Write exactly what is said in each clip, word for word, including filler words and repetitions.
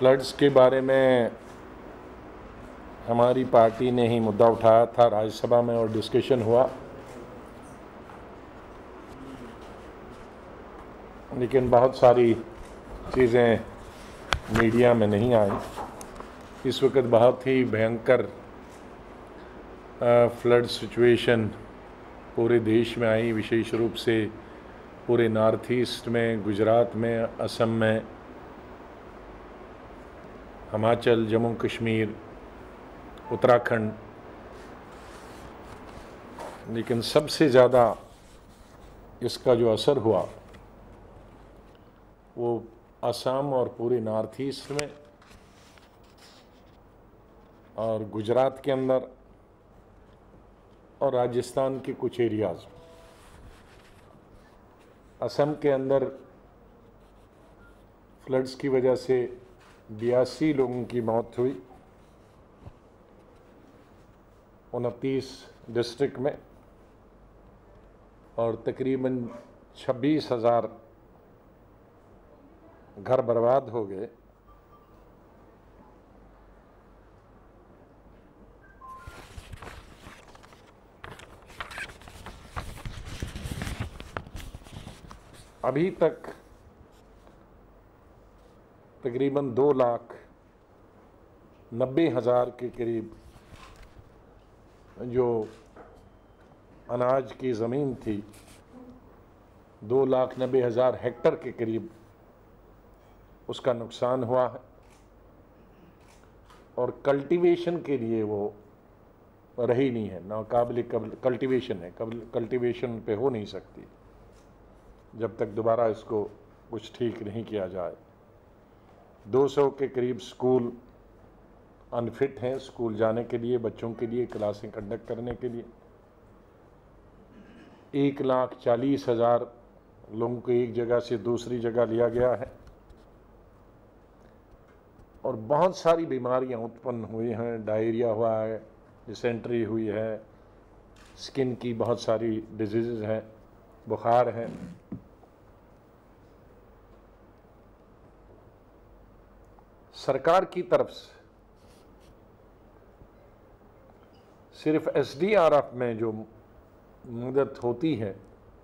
Floods के बारे में हमारी पार्टी ने ही मुद्दा उठाया था राज्यसभा में और डिस्कशन हुआ, लेकिन बहुत सारी चीज़ें मीडिया में नहीं आई। इस वक्त बहुत ही भयंकर फ्लड सिचुएशन पूरे देश में आई, विशेष रूप से पूरे नॉर्थ ईस्ट में, गुजरात में, असम में, हिमाचल, जम्मू कश्मीर, उत्तराखंड। लेकिन सबसे ज़्यादा इसका जो असर हुआ वो असम और पूरे नॉर्थ ईस्ट में और गुजरात के अंदर और राजस्थान के कुछ एरियाज़। असम के अंदर फ्लड्स की वजह से बयासी लोगों की मौत हुई उनतीस डिस्ट्रिक्ट में, और तकरीबन छब्बीस हज़ार घर बर्बाद हो गए। अभी तक तकरीबन दो लाख नब्बे हज़ार के करीब जो अनाज की ज़मीन थी, दो लाख नब्बे हज़ार हेक्टर के करीब उसका नुकसान हुआ है, और कल्टीवेशन के लिए वो रही नहीं है, नाकाबिल कल्टीवेशन है, कल्टीवेशन पे हो नहीं सकती जब तक दोबारा इसको कुछ ठीक नहीं किया जाए। दो सौ के करीब स्कूल अनफिट हैं स्कूल जाने के लिए, बच्चों के लिए क्लासें कंडक्ट करने के लिए। एक लाख चालीस हज़ार लोगों को एक जगह से दूसरी जगह लिया गया है, और बहुत सारी बीमारियां उत्पन्न हुई हैं। डायरिया हुआ है, डिसेंट्री हुई है, स्किन की बहुत सारी डिजीज़ हैं, बुखार है। सरकार की तरफ से सिर्फ एस डी आर एफ में जो मदद होती है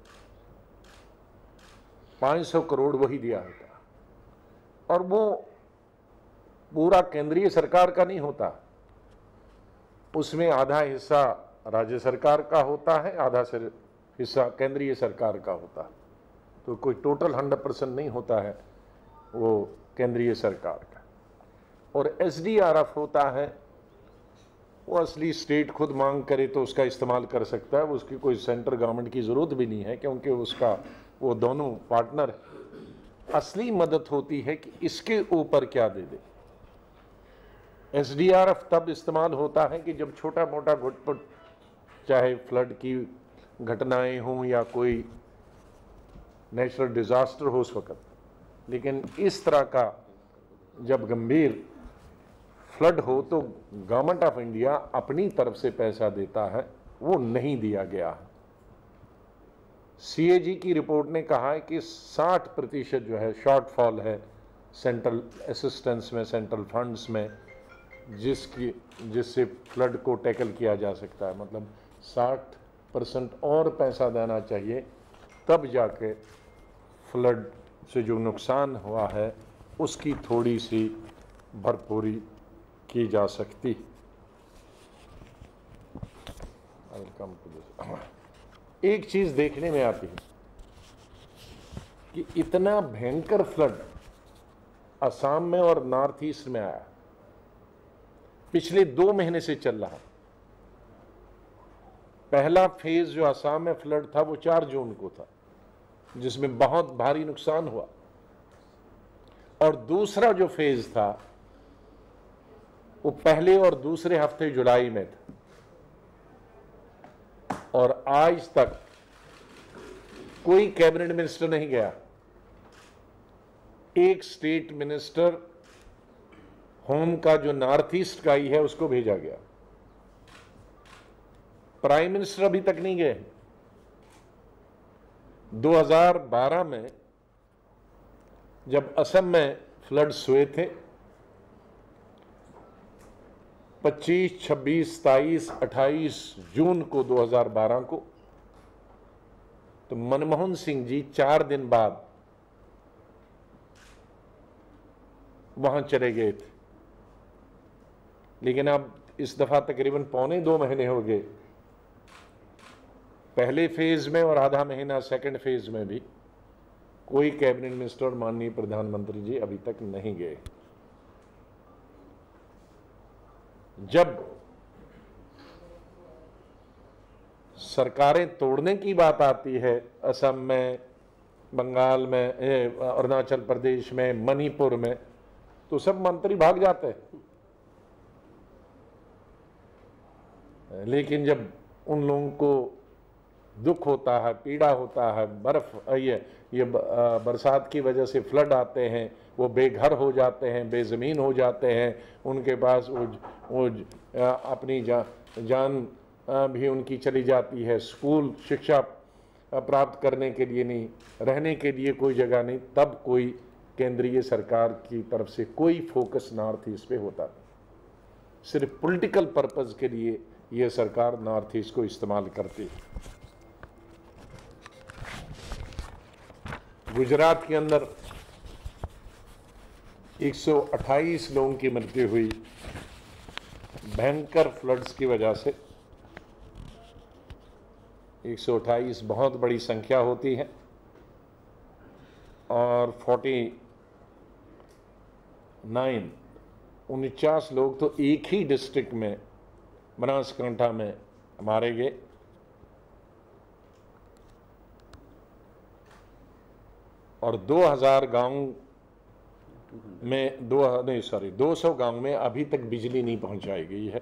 पाँच सौ करोड़ वही दिया होता है, और वो पूरा केंद्रीय सरकार का नहीं होता। उसमें आधा हिस्सा राज्य सरकार का होता है, आधा सिर हिस्सा केंद्रीय सरकार का होता है। तो कोई टोटल हंड्रेड परसेंट नहीं होता है वो केंद्रीय सरकार का। और एस डी आर एफ होता है वो असली स्टेट खुद मांग करे तो उसका इस्तेमाल कर सकता है, उसकी कोई सेंट्रल गवर्नमेंट की ज़रूरत भी नहीं है, क्योंकि उसका वो दोनों पार्टनर। असली मदद होती है कि इसके ऊपर क्या दे दे। एस डी आर एफ तब इस्तेमाल होता है कि जब छोटा मोटा घुटपुट, चाहे फ्लड की घटनाएं हों या कोई नेचुरल डिज़ास्टर हो उस वक्त। लेकिन इस तरह का जब गंभीर फ्लड हो तो गवर्नमेंट ऑफ इंडिया अपनी तरफ से पैसा देता है, वो नहीं दिया गया है। सी ए जी की रिपोर्ट ने कहा है कि साठ प्रतिशत जो है शॉर्टफॉल है सेंट्रल असिस्टेंस में, सेंट्रल फंड्स में, जिसकी जिससे फ्लड को टैकल किया जा सकता है। मतलब साठ परसेंट और पैसा देना चाहिए, तब जाके फ्लड से जो नुकसान हुआ है उसकी थोड़ी सी भरपूरी की जा सकती। एक चीज़ देखने में आती है कि इतना भयंकर फ्लड असम में और नॉर्थ ईस्ट में आया, पिछले दो महीने से चल रहा। पहला फेज जो असम में फ्लड था वो चार जून को था, जिसमें बहुत भारी नुकसान हुआ, और दूसरा जो फेज था वो पहले और दूसरे हफ्ते जुलाई में था। और आज तक कोई कैबिनेट मिनिस्टर नहीं गया। एक स्टेट मिनिस्टर होम का जो नॉर्थ ईस्ट का ही है उसको भेजा गया, प्राइम मिनिस्टर अभी तक नहीं गए। दो हज़ार बारह में जब असम में फ्लड्स हुए थे पच्चीस, छब्बीस, सत्ताईस, अट्ठाईस जून को दो हज़ार बारह को तो मनमोहन सिंह जी चार दिन बाद वहां चले गए थे, लेकिन अब इस दफा तकरीबन पौने दो महीने हो गए, पहले फेज में और आधा महीना सेकंड फेज में भी कोई कैबिनेट मिनिस्टर माननीय प्रधानमंत्री जी अभी तक नहीं गए। जब सरकारें तोड़ने की बात आती है, असम में, बंगाल में, अरुणाचल प्रदेश में, मणिपुर में, तो सब मंत्री भाग जाते हैं। लेकिन जब उन लोगों को दुख होता है, पीड़ा होता है, बर्फ ये ये बरसात की वजह से फ्लड आते हैं, वो बेघर हो जाते हैं, बेज़मीन हो जाते हैं, उनके पास वो वो अपनी जा, जान भी उनकी चली जाती है, स्कूल शिक्षा प्राप्त करने के लिए नहीं, रहने के लिए कोई जगह नहीं, तब कोई केंद्रीय सरकार की तरफ से कोई फोकस नॉर्थ ईस्ट पे होता नहीं। सिर्फ पॉलिटिकल पर्पस के लिए ये सरकार नॉर्थ ईस्ट को इस्तेमाल करती है। गुजरात के अंदर एक सौ अट्ठाईस लोगों की मृत्यु हुई भयंकर फ्लड्स की वजह से। एक सौ अट्ठाईस बहुत बड़ी संख्या होती है और उनचास उनचास लोग तो एक ही डिस्ट्रिक्ट में बनासकांठा में मारे गए। और दो हज़ार गांव में दो नहीं सॉरी दो सौ गांव में अभी तक बिजली नहीं पहुंचाई गई है।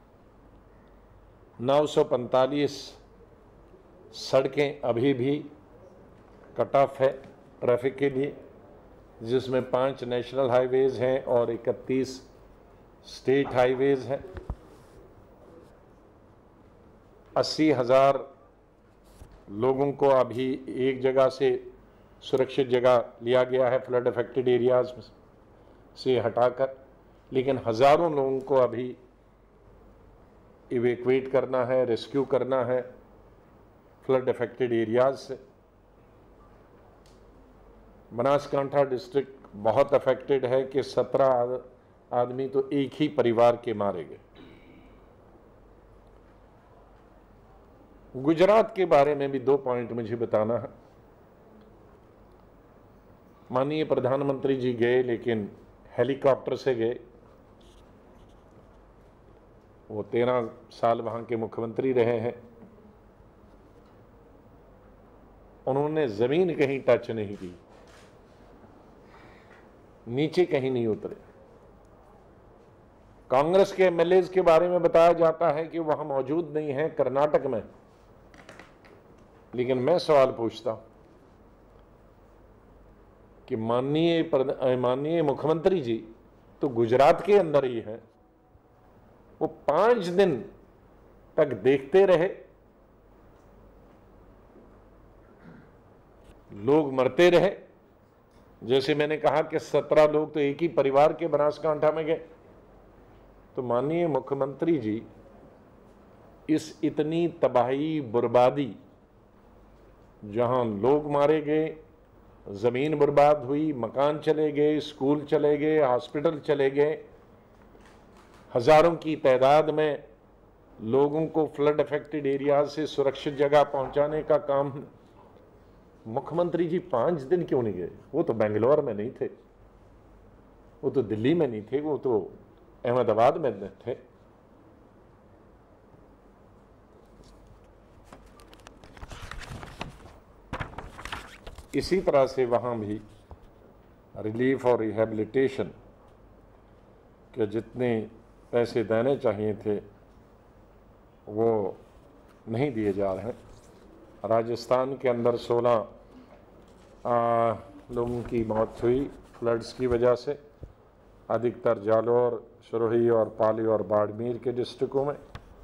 नौ सौ पैंतालीस सड़कें अभी भी कट ऑफ है ट्रैफिक के लिए, जिसमें पांच नेशनल हाईवेज हैं और इकतीस स्टेट हाईवेज हैं। अस्सी हजार लोगों को अभी एक जगह से सुरक्षित जगह लिया गया है फ्लड अफेक्टेड एरियाज से हटाकर, लेकिन हजारों लोगों को अभी इवैक्यूएट करना है, रेस्क्यू करना है फ्लड अफेक्टेड एरियाज से। बनासकांठा डिस्ट्रिक्ट बहुत अफेक्टेड है कि सत्रह आदमी तो एक ही परिवार के मारे गए। गुजरात के बारे में भी दो पॉइंट मुझे बताना है। माननीय प्रधानमंत्री जी गए, लेकिन हेलीकॉप्टर से गए। वो तेरह साल वहां के मुख्यमंत्री रहे हैं, उन्होंने जमीन कहीं टच नहीं की, नीचे कहीं नहीं उतरे। कांग्रेस के एमएलए के बारे में बताया जाता है कि वहां मौजूद नहीं है कर्नाटक में, लेकिन मैं सवाल पूछता हूं कि माननीय माननीय मुख्यमंत्री जी तो गुजरात के अंदर ही है, वो पांच दिन तक देखते रहे, लोग मरते रहे। जैसे मैंने कहा कि सत्रह लोग तो एक ही परिवार के बनासकांठा में गए, तो माननीय मुख्यमंत्री जी इस इतनी तबाही बर्बादी, जहां लोग मारे गए, जमीन बर्बाद हुई, मकान चले गए, स्कूल चले गए, हॉस्पिटल चले गए, हजारों की तादाद में लोगों को फ्लड अफेक्टेड एरिया से सुरक्षित जगह पहुंचाने का काम मुख्यमंत्री जी पांच दिन क्यों नहीं गए? वो तो बेंगलोर में नहीं थे, वो तो दिल्ली में नहीं थे, वो तो अहमदाबाद में थे। इसी तरह से वहाँ भी रिलीफ और रिहेबिलिटेशन के जितने पैसे देने चाहिए थे वो नहीं दिए जा रहे हैं। राजस्थान के अंदर सोलह लोगों की मौत हुई फ्लड्स की वजह से, अधिकतर जालौर, सिरोही और पाली और बाड़मेर के डिस्ट्रिक्टों में।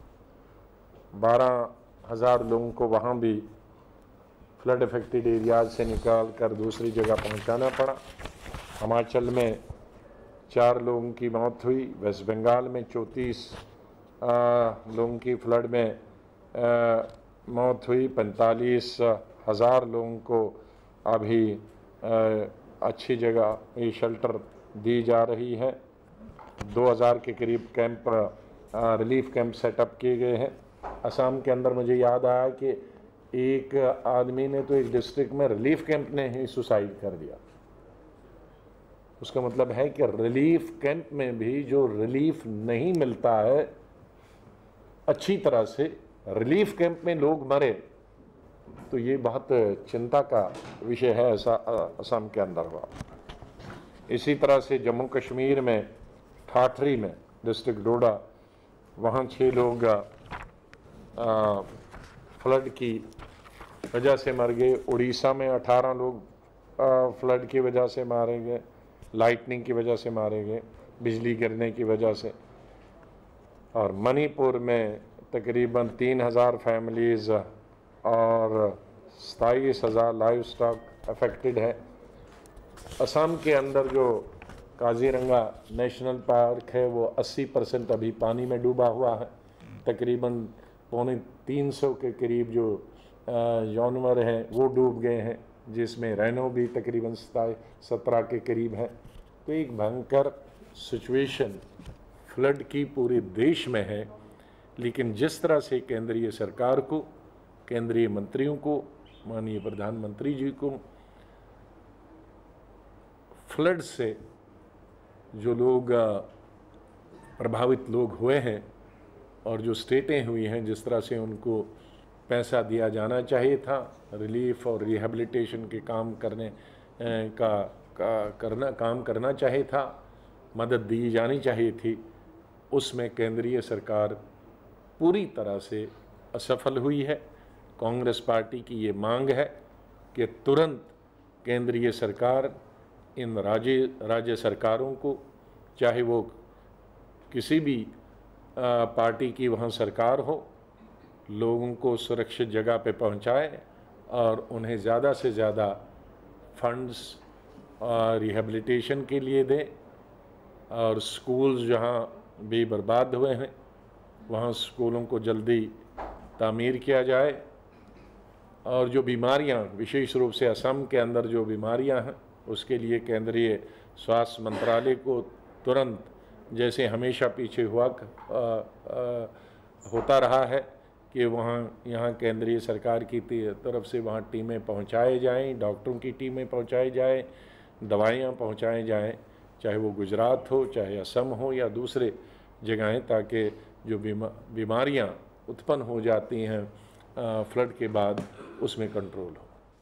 बारह हजार लोगों को वहाँ भी फ्लड अफेक्टेड एरियाज से निकाल कर दूसरी जगह पहुंचाना पड़ा। हिमाचल में चार लोगों की मौत हुई। वेस्ट बंगाल में चौंतीस लोगों की फ्लड में आ, मौत हुई। पैंतालीस हज़ार लोगों को अभी आ, अच्छी जगह ये शेल्टर दी जा रही है। दो हज़ार के करीब कैंप रिलीफ कैंप सेटअप किए गए हैं। असम के अंदर मुझे याद आया कि एक आदमी ने तो एक डिस्ट्रिक्ट में रिलीफ कैंप ने ही सुसाइड कर दिया। उसका मतलब है कि रिलीफ कैंप में भी जो रिलीफ नहीं मिलता है अच्छी तरह से, रिलीफ कैंप में लोग मरे, तो ये बहुत चिंता का विषय है। ऐसा असम के अंदर हुआ। इसी तरह से जम्मू कश्मीर में ठाठरी में डिस्ट्रिक्ट डोडा, वहाँ छः लोग आ, फ्लड की वजह से मर गए। उड़ीसा में अठारह लोग आ, फ्लड की वजह से मारे गए, लाइटनिंग की वजह से मारे गए, बिजली गिरने की वजह से। और मणिपुर में तकरीबन तीन हज़ार फैमिलीज़ और सताईस हज़ार लाइव स्टॉक अफेक्टेड है। असम के अंदर जो काजीरंगा नेशनल पार्क है वो अस्सी परसेंट अभी पानी में डूबा हुआ है। तकरीबन पौने तीन सौ के करीब जो जानवर हैं वो डूब गए हैं, जिसमें रैनो भी तकरीबन सत्रह के करीब है। तो एक भयंकर सिचुएशन फ्लड की पूरे देश में है। लेकिन जिस तरह से केंद्रीय सरकार को, केंद्रीय मंत्रियों को, माननीय प्रधानमंत्री जी को फ्लड से जो लोग प्रभावित लोग हुए हैं और जो स्टेटें हुई हैं, जिस तरह से उनको पैसा दिया जाना चाहिए था, रिलीफ और रिहेबिलिटेशन के काम करने का, का करना काम करना चाहिए था, मदद दी जानी चाहिए थी, उसमें केंद्रीय सरकार पूरी तरह से असफल हुई है। कांग्रेस पार्टी की ये मांग है कि तुरंत केंद्रीय सरकार इन राज्य राज्य सरकारों को, चाहे वो किसी भी आ, पार्टी की वहाँ सरकार हो, लोगों को सुरक्षित जगह पे पहुँचाए और उन्हें ज़्यादा से ज़्यादा फंड्स रिहेबिलिटेशन के लिए दें। और स्कूल्स जहाँ भी बर्बाद हुए हैं वहाँ स्कूलों को जल्दी तामीर किया जाए। और जो बीमारियाँ, विशेष रूप से असम के अंदर जो बीमारियाँ हैं, उसके लिए केंद्रीय स्वास्थ्य मंत्रालय को तुरंत, जैसे हमेशा पीछे हुआ आ, आ, होता रहा है, कि वहाँ यहाँ केंद्रीय सरकार की तरफ से वहाँ टीमें पहुँचाए जाएं, डॉक्टरों की टीमें पहुँचाई जाएं, दवाइयाँ पहुँचाई जाएं, चाहे वो गुजरात हो, चाहे असम हो या दूसरे जगहें, ताकि जो बीमा बीमारियाँ उत्पन्न हो जाती हैं फ्लड के बाद उसमें कंट्रोल हो।